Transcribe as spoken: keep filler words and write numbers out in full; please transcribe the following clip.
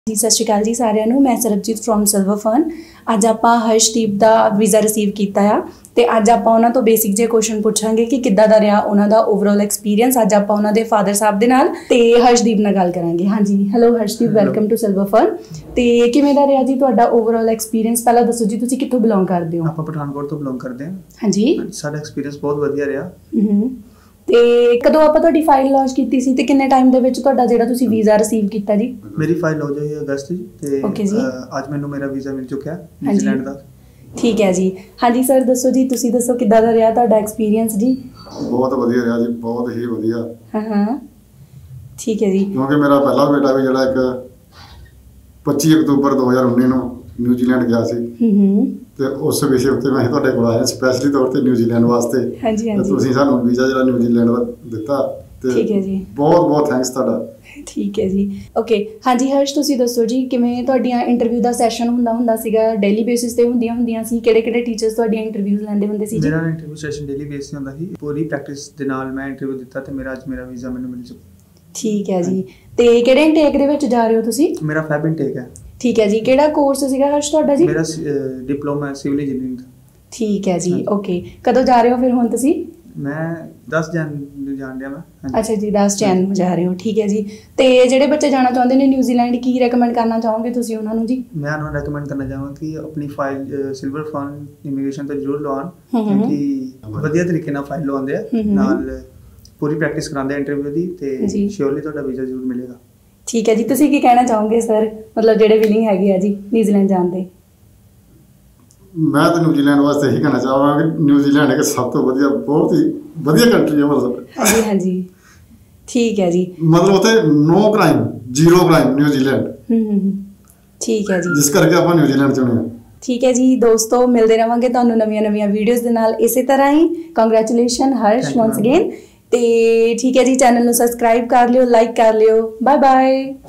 जी सत श्री अकाल जी सारिਆਂ ਨੂੰ मैं सरबजीत फ्रॉम सिल्वर फन। अज ਆਪਾਂ हर्षदीप ਦਾ ਵੀਜ਼ਾ ਰਿਸੀਵ ਕੀਤਾ ਆ ਤੇ ਅੱਜ ਆਪਾਂ ਉਹਨਾਂ ਤੋਂ ਬੇਸਿਕ ਜੇ ਕੁਐਸਚਨ ਪੁੱਛਾਂਗੇ ਕਿ ਕਿੱਦਾਂ ਦਾ ਰਿਹਾ ਉਹਨਾਂ ਦਾ ਓਵਰਆਲ ਐਕਸਪੀਰੀਅੰਸ। ਅੱਜ ਆਪਾਂ ਉਹਨਾਂ ਦੇ ਫਾਦਰ ਸਾਹਿਬ ਦੇ ਨਾਲ ਤੇ ਹਰਸ਼ਦੀਪ ਨਾਲ ਗੱਲ ਕਰਾਂਗੇ। ਹਾਂਜੀ hello Harshdeep, welcome to silver fun. ਤੇ ਕਿਵੇਂ ਦਾ ਰਿਹਾ ਜੀ ਤੁਹਾਡਾ ਓਵਰਆਲ ਐਕਸਪੀਰੀਅੰਸ? ਪਹਿਲਾਂ ਦੱਸੋ ਜੀ ਤੁਸੀਂ ਕਿੱਥੋਂ ਬਿਲੋਂਗ ਕਰਦੇ ਹੋ? ਆਪਾਂ ਪਠਾਨਕੋਟ ਤੋਂ ਬਿਲੋਂਗ ਕਰਦੇ ਹਾਂ। ਹਾਂਜੀ, ਸਾਡਾ ਐਕਸਪੀਰੀਅੰਸ ਬਹੁਤ ਵਧੀਆ ਰਿਹਾ। ਹੂੰ ਤੇ ਕਦੋਂ ਆਪਾਂ ਤੁਹਾਡੀ ਫਾਈਲ ਲਾਂਚ ਕੀਤੀ ਸੀ ਤੇ ਕਿੰਨੇ ਟਾਈਮ ਦੇ ਵਿੱਚ ਤੁਹਾਡਾ ਜਿਹੜਾ ਤੁਸੀਂ ਵੀਜ਼ਾ ਰਿਸੀਵ ਕੀਤਾ ਜੀ? ਮੇਰੀ ਫਾਈਲ ਲਾਂਚ ਹੋਈ ਅਗਸਤ ਜੀ ਤੇ ਅੱਜ ਮੈਨੂੰ ਮੇਰਾ ਵੀਜ਼ਾ ਮਿਲ ਚੁੱਕਿਆ ਨਿਊਜ਼ੀਲੈਂਡ ਦਾ। ਠੀਕ ਹੈ ਜੀ। ਹਾਂਜੀ ਸਰ ਦੱਸੋ ਜੀ, ਤੁਸੀਂ ਦੱਸੋ ਕਿੱਦਾਂ ਦਾ ਰਿਹਾ ਤੁਹਾਡਾ ਐਕਸਪੀਰੀਅੰਸ ਜੀ? ਬਹੁਤ ਵਧੀਆ ਰਿਹਾ ਜੀ, ਬਹੁਤ ਹੀ ਵਧੀਆ। ਹਾਂ ਹਾਂ ਠੀਕ ਹੈ ਜੀ। ਕਿਉਂਕਿ ਮੇਰਾ ਪਹਿਲਾ ਬੇਟਾ ਵੀ ਜਿਹੜਾ ਇੱਕ ਪੱਚੀ ਅਕਤੂਬਰ ਦੋ ਹਜ਼ਾਰ ਉੱਨੀ ਨੂੰ ਨਿਊਜ਼ੀਲੈਂਡ ਗਿਆ ਸੀ। ਹੂੰ ਹੂੰ ਤੇ ਉਸ ਵਿਸ਼ੇ ਉੱਤੇ ਮੈਂ ਤੁਹਾਡੇ ਕੋਲ ਆਇਆ ਸਪੈਸ਼ਲੀ ਤੌਰ ਤੇ ਨਿਊਜ਼ੀਲੈਂਡ ਵਾਸਤੇ। ਹਾਂਜੀ ਹਾਂਜੀ ਤੁਸੀਂ ਸਾਨੂੰ ਵੀਜ਼ਾ ਜਿਹੜਾ ਨਿਊਜ਼ੀਲੈਂਡ ਦਾ ਦਿੱਤਾ ਤੇ ਠੀਕ ਹੈ ਜੀ, ਬਹੁਤ ਬਹੁਤ ਥੈਂਕਸ ਤੁਹਾਡਾ। ਠੀਕ ਹੈ ਜੀ, ਓਕੇ। ਹਾਂਜੀ ਹਰਸ਼ ਤੁਸੀਂ ਦੱਸੋ ਜੀ ਕਿਵੇਂ ਤੁਹਾਡੀਆਂ ਇੰਟਰਵਿਊ ਦਾ ਸੈਸ਼ਨ ਹੁੰਦਾ ਹੁੰਦਾ ਸੀਗਾ? ਡੇਲੀ ਬੇਸਿਸ ਤੇ ਹੁੰਦੀਆਂ ਹੁੰਦੀਆਂ ਸੀ? ਕਿਹੜੇ ਕਿਹੜੇ ਟੀਚਰਸ ਤੁਹਾਡੀਆਂ ਇੰਟਰਵਿਊਜ਼ ਲੈਂਦੇ ਹੁੰਦੇ ਸੀ ਜੀ? ਮੇਰਾ ਇੰਟਰਵਿਊ ਸੈਸ਼ਨ ਡੇਲੀ ਬੇਸ ਤੇ ਹੁੰਦਾ ਸੀ। ਪੂਰੀ ਪ੍ਰੈਕਟਿਸ ਦੇ ਨਾਲ ਮੈਂ ਇੰਟਰਵਿਊ ਦਿੱਤਾ ਤੇ ਮੇਰਾ ਅੱਜ ਮੇਰਾ ਵੀਜ਼ਾ ਮੈਨੂੰ ਮਿਲ ਚੁੱਕਾ। ਠੀਕ ਹੈ ਜੀ। ਤੇ ਕਿਹੜੇ ਇਨਟੇਕ ਦੇ ਵਿੱਚ ਜਾ ਰਹੇ ਹੋ ਤੁਸੀਂ? ਮੇਰਾ ਫੈਬ ਇਨਟੇਕ ਹੈ। ਠੀਕ ਹੈ ਜੀ। ਕਿਹੜਾ ਕੋਰਸ ਸੀਗਾ ਹਰਸ਼ ਤੁਹਾਡਾ ਜੀ? ਮੇਰਾ ਡਿਪਲੋਮਾ ਸਿਵਲ ਇੰਜੀਨੀਅਰਿੰਗ ਦਾ। ਠੀਕ ਹੈ ਜੀ, ਓਕੇ। ਕਦੋਂ ਜਾ ਰਹੇ ਹੋ ਫਿਰ ਹੁਣ ਤੁਸੀਂ? ਮੈਂ ਦਸ ਜਨ ਨੂੰ ਜਾਣ ਰਿਹਾ ਮੈਂ। ਅੱਛਾ ਜੀ, ਦਸ ਜਨ ਨੂੰ ਜਾ ਰਹੇ ਹੋ, ਠੀਕ ਹੈ ਜੀ। ਤੇ ਜਿਹੜੇ ਬੱਚੇ ਜਾਣਾ ਚਾਹੁੰਦੇ ਨੇ ਨਿਊਜ਼ੀਲੈਂਡ, ਕੀ ਰეკਮੈਂਡ ਕਰਨਾ ਚਾਹੋਗੇ ਤੁਸੀਂ ਉਹਨਾਂ ਨੂੰ ਜੀ? ਮੈਂ ਉਹਨਾਂ ਨੂੰ ਰეკਮੈਂਡ ਕਰਨਾ ਚਾਹਾਂਗਾ ਕਿ ਆਪਣੀ ਫਾਈਲ ਸਿਲਵਰ ਫਨ ਇਮੀਗ੍ਰੇਸ਼ਨ ਤੋਂ ਜ਼ਰੂਰ ਲਵਾਉਣ, ਕਿਉਂਕਿ ਵਧੀਆ ਤਰੀਕੇ ਨਾਲ ਫਾਈਲ ਲਵਾਉਂਦੇ ਆ, ਨਾਲ ਪੂਰੀ ਪ੍ਰੈਕਟਿਸ ਕਰਾਉਂਦੇ ਆ ਇੰਟਰਵਿਊ ਦੀ ਤੇ ਸ਼ੋਰਲੀ ਤੁਹਾਡਾ ਵੀਜ਼ਾ ਜ਼ਰੂਰ ਮਿਲੇਗਾ। ਠੀਕ ਹੈ ਜੀ। ਤੁਸੀਂ ਕੀ ਕਹਿਣਾ ਚਾਹੋਗੇ ਸਰ, ਮਤਲਬ ਜਿਹੜੇ ਵਿਲਿੰਗ ਹੈਗੇ ਆ ਜੀ ਨਿਊਜ਼ੀਲੈਂਡ ਜਾਣ ਦੇ? ਮੈਂ ਤਾਂ ਨਿਊਜ਼ੀਲੈਂਡ ਵਾਸਤੇ ਇਹੀ ਕਹਿਣਾ ਚਾਹਾਂਗਾ ਕਿ ਨਿਊਜ਼ੀਲੈਂਡ ਇੱਕ ਸਭ ਤੋਂ ਵਧੀਆ, ਬਹੁਤ ਹੀ ਵਧੀਆ ਕੰਟਰੀ ਹੈ। ਮਤਲਬ ਹਾਂਜੀ ਹਾਂਜੀ ਠੀਕ ਹੈ ਜੀ। ਮਤਲਬ ਉੱਥੇ no crime, zero crime New Zealand. ਹੂੰ ਹੂੰ ਠੀਕ ਹੈ ਜੀ, ਜਿਸ ਕਰਕੇ ਆਪਾਂ ਨਿਊਜ਼ੀਲੈਂਡ ਚੁਣਿਆ। ਠੀਕ ਹੈ ਜੀ ਦੋਸਤੋ, ਮਿਲਦੇ ਰਹਾਂਗੇ ਤੁਹਾਨੂੰ ਨਵੀਆਂ ਨਵੀਆਂ ਵੀਡੀਓਜ਼ ਦੇ ਨਾਲ ਇਸੇ ਤਰ੍ਹਾਂ ਹੀ। Congratulation Harsh once again. ਤੇ ਠੀਕ ਹੈ ਜੀ, ਚੈਨਲ ਨੂੰ ਸਬਸਕ੍ਰਾਈਬ ਕਰ ਲਿਓ, ਲਾਈਕ ਕਰ ਲਿਓ। Bye bye.